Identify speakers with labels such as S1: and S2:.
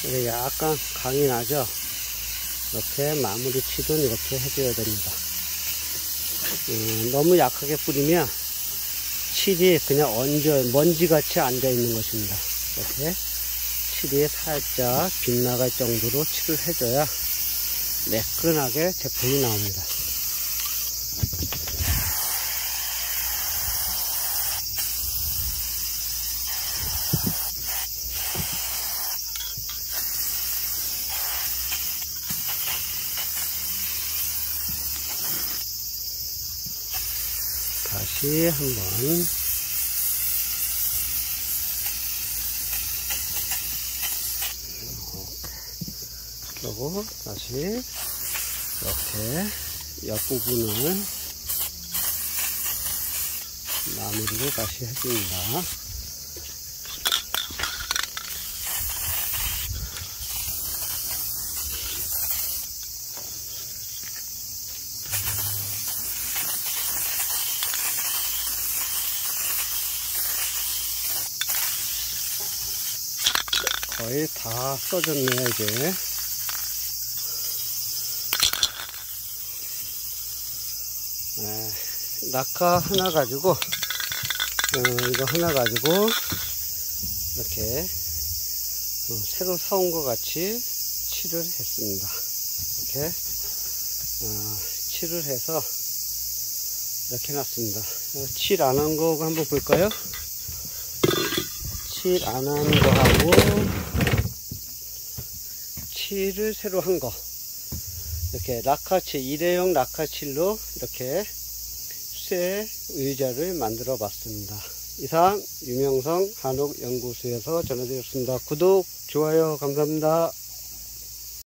S1: 이게 약간 강이 나죠. 이렇게 마무리 칠은 이렇게 해줘야 됩니다. 너무 약하게 뿌리면 칠이 그냥 먼지같이 앉아 있는 것입니다. 이렇게 칠이 살짝 빗나갈 정도로 칠을 해줘야 매끈하게 제품이 나옵니다. 다시 한번 그리고 다시 이렇게 옆부분을 마무리를 다시 해줍니다. 거의 다 써졌네요, 이제. 낙하 하나 가지고, 이거 하나 가지고, 이렇게, 새로 사온 것 같이 칠을 했습니다. 이렇게, 칠을 해서, 이렇게 놨습니다. 칠 안 한 거 한번 볼까요? 칠 안 한 거하고, 칠을 새로 한 거. 이렇게 낙하칠, 일회용 낙하칠로 이렇게 수세 의자를 만들어 봤습니다. 이상 유명성 한옥연구소에서 전해드렸습니다. 구독, 좋아요 감사합니다.